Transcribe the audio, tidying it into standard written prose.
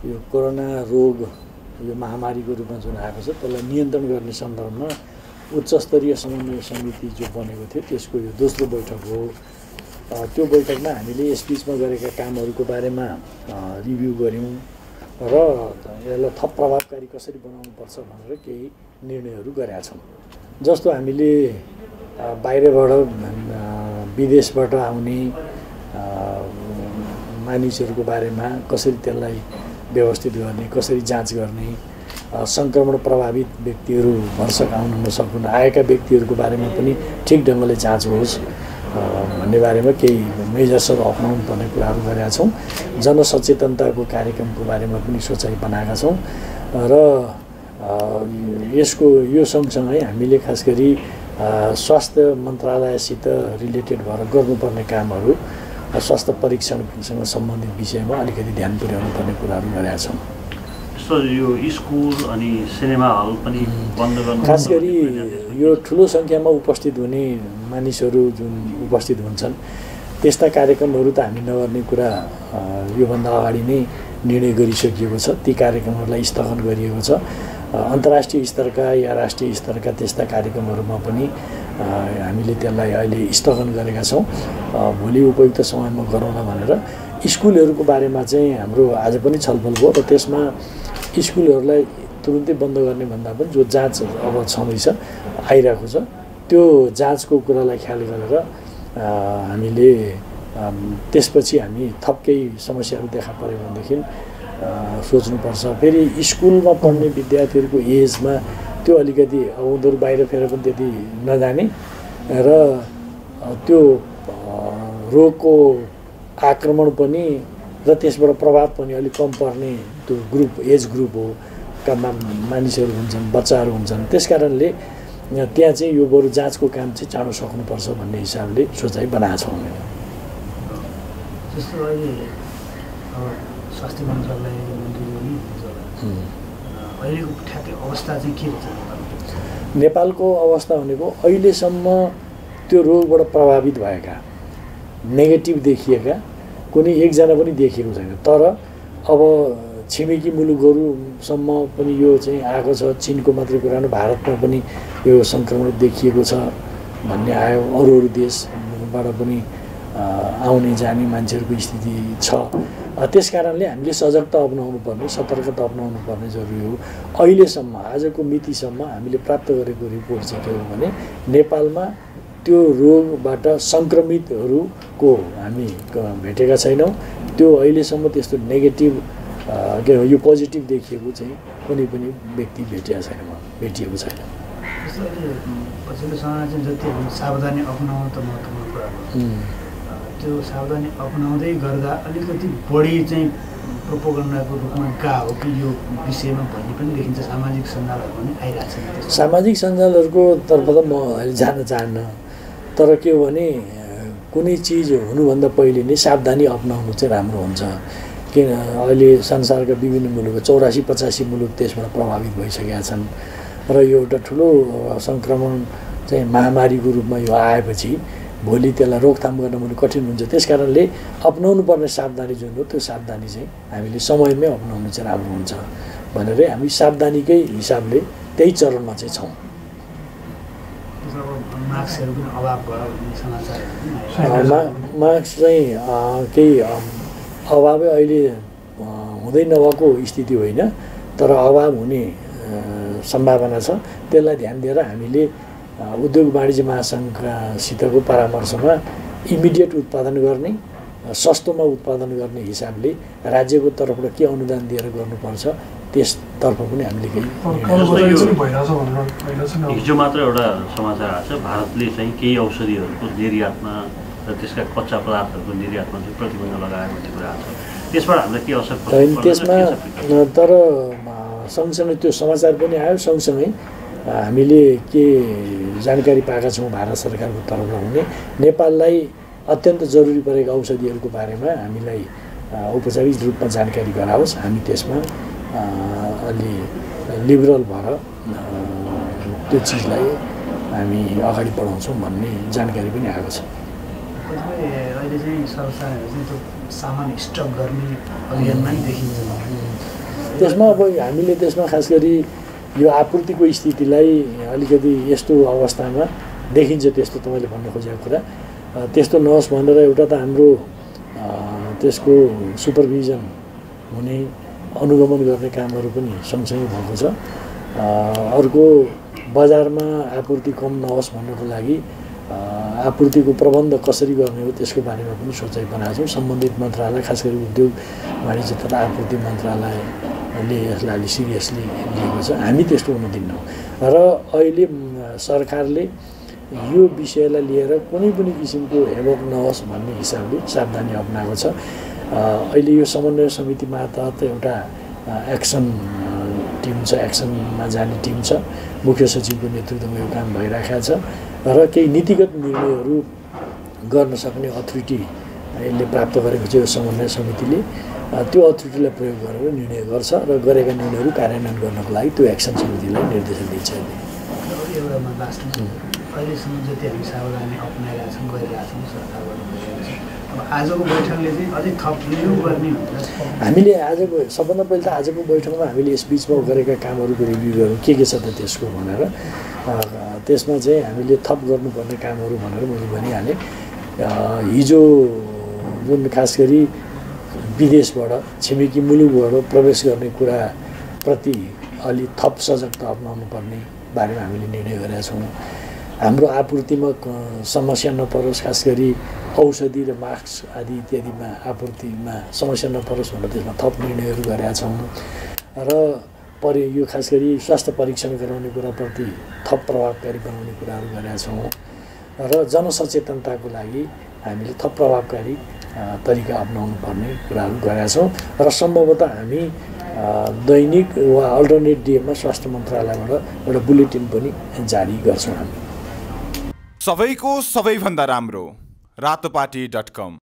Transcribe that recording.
यो कोरोना रोग यो महामारीको रूपमा जुन आएको छ त्यसलाई नियन्त्रण गर्ने सन्दर्भमा उच्च स्तरीय समन्वय समिति जो बनेको थियो त्यसको यो दोस्रो बैठक हो। त्यो बैठकमा हामीले यसबीचमा गरेका कामहरूको बारेमा रिभ्यू गऱ्यौँ र यसलाई थप प्रभावकारी कसरी बनाउनुपर्छ भनेर केही निर्णयहरू गरेका छौँ। जस्तो हामीले बाहिरबाट विदेशबाट आउने मानिसहरूको बारेमा कसरी त्यसलाई व्यवस्थित गर्ने, कसरी जाँच गर्ने, सङ्क्रमण प्रभावित व्यक्तिहरू भरसक आउन नसकुन्, आएका व्यक्तिहरूको बारेमा पनि ठिक ढङ्गले जाँच होस् भन्ने बारेमा केही मेजर्सहरू अपनाउनु पर्ने कुराहरू गरेका छौँ। जनसचेतनताको कार्यक्रमको बारेमा पनि सोचाइ बनाएका छौँ र यसको यो सँगसँगै हामीले खास गरी स्वास्थ्य मन्त्रालयसित रिलेटेड भएर गर्नुपर्ने कामहरू, स्वास्थ्य परीक्षणसँग सम्बन्धित विषयमा अलिकति ध्यान पुर्याउनु पर्ने कुराहरू गरेका छौँ। यो स्कुल अनि सिनेमा हल पनि बन्द गर्नु, खास गरी यो ठुलो सङ्ख्यामा उपस्थित हुने मानिसहरू जुन उपस्थित हुन्छन् त्यस्ता कार्यक्रमहरू त हामी नगर्ने कुरा योभन्दा अगाडि नै निर्णय गरिसकिएको छ। ती कार्यक्रमहरूलाई स्थगन गरिएको छ। अन्तर्राष्ट्रिय स्तरका या राष्ट्रिय स्तरका त्यस्ता कार्यक्रमहरूमा पनि हामीले त्यसलाई अहिले स्थगन गरेका छौँ। भोलि उपयुक्त समयमा गरौँला भनेर स्कुलहरूको बारेमा चाहिँ हाम्रो आज पनि छलफल भयो र त्यसमा स्कुलहरूलाई तुरुन्तै बन्द गर्ने भन्दा पनि जो जाँच अब छँदैछ आइरहेको छ त्यो जाँचको कुरालाई ख्याल गरेर हामीले त्यसपछि हामी थप केही समस्याहरू देखा पर्यो भनेदेखि सोच्नुपर्छ। फेरि स्कुलमा पढ्ने विद्यार्थीहरूको एजमा त्यो अलिकति अब उनीहरू बाहिर फेर पनि त्यति नजाने र त्यो रोगको आक्रमण पनि र त्यसबाट प्रभाव पनि अलिक कम पर्ने त्यो ग्रुप एज ग्रुप हो का मानिसहरू हुन्छन्, बच्चाहरू हुन्छन्। त्यसकारणले त्यहाँ चाहिँ यो बरु जाँचको काम चाहिँ चाँडो सक्नुपर्छ भन्ने हिसाबले सोचाइ बनाएको छौँ। जस्तो अहिले स्वास्थ्य मन्त्रालय अहिलेको ठ्याक्कै अवस्था चाहिँ के हुन्छ नेपालको अवस्था भनेको अहिलेसम्म त्यो रोगबाट प्रभावित भएका नेगेटिभ देखिएका कुनै एकजना पनि देखिएको छैन। तर अब छिमेकी मुलुकहरूसम्म पनि यो चाहिँ आएको छ। चीनको मात्रै कुरा न, भारतमा पनि यो सङ्क्रमण देखिएको छ भन्ने आयो। अरू देशबाट पनि आउने जाने मान्छेहरूको स्थिति छ। त्यस कारणले हामीले सजगता अपनाउनु पर्ने, सतर्कता अपनाउनु पर्ने जरुरी हो। अहिलेसम्म आजको मितिसम्म हामीले प्राप्त गरेको रिपोर्ट चाहिँ के हो भने नेपालमा त्यो रोगबाट सङ्क्रमितहरूको हामी भेटेका छैनौँ। त्यो अहिलेसम्म त्यस्तो नेगेटिभ यो पोजिटिभ देखिएको चाहिँ कुनै पनि व्यक्ति भेटिएको छैन। पछिल्लो समयमा चाहिँ जति हामी सावधानी अपनाउनु त महत्त्वपूर्ण कुरा हो। त्यो सावधानी अपनाउँदै गर्दा अलिकति बढी चाहिँ प्रोपोगन्डाको रूपमा कहाँ हो कि यो विषयमा भन्ने पनि देखिन्छ। सामाजिक सञ्जालहरू पनि आइरहेको छ। सामाजिक सञ्जालहरूको तर्फ त म अहिले जान चाहन्न। तर के हो भने कुनै चिज हुनुभन्दा पहिले नै सावधानी अपनाउनु चाहिँ राम्रो हुन्छ। किन अहिले संसारका विभिन्न मुलुक 84-85 मुलुक त्यसबाट प्रभावित भइसकेका छन् र यो एउटा ठुलो सङ्क्रमण चाहिँ महामारीको रूपमा यो आएपछि भोलि त्यसलाई रोकथाम गर्न पनि कठिन हुन्छ। त्यसकारणले अपनाउनु पर्ने सावधानी जुन हो त्यो सावधानी चाहिँ हामीले समयमै अपनाउनु चाहिँ राम्रो हुन्छ भनेर हामी सावधानीकै हिसाबले त्यही चरणमा चाहिँ छौँ। मास्कहरू पनि अभाव भयो भन्ने समाचार। मास्क चाहिँ केही अभावै अहिले हुँदै नभएको स्थिति होइन, तर अभाव हुने सम्भावना छ। त्यसलाई ध्यान दिएर हामीले उद्योग वाणिज्य महासङ्घसितको परामर्शमा इमिडिएट उत्पादन गर्ने, सस्तोमा उत्पादन गर्ने हिसाबले राज्यको तर्फबाट के अनुदान दिएर गर्नुपर्छ त्यसतर्फ पनि हामीले केही हिजो मात्र एउटा समाचार आएको छ। भारतले चाहिँ केही औषधिहरूको निर्यातमा र त्यसका कच्चा पदार्थहरूको निर्यातमा चाहिँ प्रतिबन्ध लगायो भन्ने कुरा आएको छ। त्यसबाट हामीलाई के असर पर्छ त्यसमा? तर सँगसँगै त्यो समाचार पनि आयो। सँगसँगै हामीले के जानकारी पाएका छौँ भारत सरकारको तर्फबाट हुने नेपाललाई अत्यन्त जरुरी परेका औषधिहरूको बारेमा हामीलाई औपचारिक रूपमा जानकारी गराओस्। हामी त्यसमा अलि लिबरल भएर त्यो चिजलाई हामी अगाडि बढाउँछौँ भन्ने जानकारी पनि आएको छ। अहिले चाहिँ सरकारहरू चाहिँ त्यो सामान स्टक गर्ने अभियानमा देखिन्छ। त्यसमा अब हामीले त्यसमा खास गरी यो आपूर्तिको स्थितिलाई अलिकति यस्तो अवस्थामा देखिन्छ, त्यस्तो तपाईँले भन्नु खोजेको कुरा त्यस्तो नहोस् भनेर एउटा त हाम्रो त्यसको सुपरभिजन हुने अनुगमन गर्ने कामहरू पनि सँगसँगै भएको छ। अर्को बजारमा आपूर्ति कम नहोस् भन्नको लागि आपूर्तिको प्रबन्ध कसरी गर्ने हो त्यसको बारेमा पनि सोचाइ बनाएको छौँ। सम्बन्धित मन्त्रालय खास गरी उद्योग वाणिज्य तथा आपूर्ति मन्त्रालयले यसलाई अलि सिरियसली लिएको छ। हामी त्यस्तो हुन दिन्नौँ र अहिले सरकारले यो विषयलाई लिएर कुनै पनि किसिमको हेबक नहोस् भन्ने हिसाबले सावधानी अपनाएको छ। अहिले यो समन्वय समिति मार्फत एउटा एक्सन टिम छ, एक्सनमा जाने टिम छ, मुख्य सचिवको नेतृत्वमा यो काम भइरहेको छ र केही नीतिगत निर्णयहरू गर्न सक्ने अथोरिटी यसले प्राप्त गरेको छ यो समन्वय समितिले। त्यो अथोरिटीलाई प्रयोग गरेर निर्णय गर्छ र गरेका निर्णयहरू कार्यान्वयन गर्नको लागि त्यो एक्सन समितिलाई निर्देशन दिन्छ। एउटामा लास्टमा अहिलेसम्म जति हामी सावधानी अप्नाइरहेका छौँ गरिरहेका छौँ सरकारबाट अब आजको बैठकले चाहिँ अझै थप रिभ्यू गर्ने हामीले आजको सबभन्दा पहिला त आजको बैठकमा हामीले यस बिचमा गरेका कामहरूको रिभ्यू गरौँ के छ त त्यसको भनेर। त्यसमा चाहिँ हामीले थप गर्नुपर्ने कामहरू भनेर मैले भनिहालेँ। हिजो जुन खास गरी विदेशबाट छिमेकी मुलुकबाट प्रवेश गर्ने कुराप्रति अलि थप सजगता अप्नाउनु पर्ने बारेमा हामीले निर्णय गरेका छौँ। हाम्रो आपूर्तिमा समस्या नपरोस्, खास गरी औषधि र मास्क आदि इत्यादिमा आपूर्तिमा समस्या नपरोस् भनेर त्यसमा थप निर्णयहरू गरेका छौँ र यो खास गरी स्वास्थ्य परीक्षण गराउने कुराप्रति थप प्रभावकारी बनाउने कुराहरू गरेका छौँ र जनसचेतनताको लागि हामीले थप प्रभावकारी तरिका अप्नाउनु पर्ने कुराहरू गरेका छौँ र सम्भवतः हामी दैनिक वा अल्टरनेट डेमा स्वास्थ्य मन्त्रालयबाट एउटा बुलेटिन पनि जारी गर्छौँ। हामी सबैको सबैभन्दा राम्रो रातोपाटी.com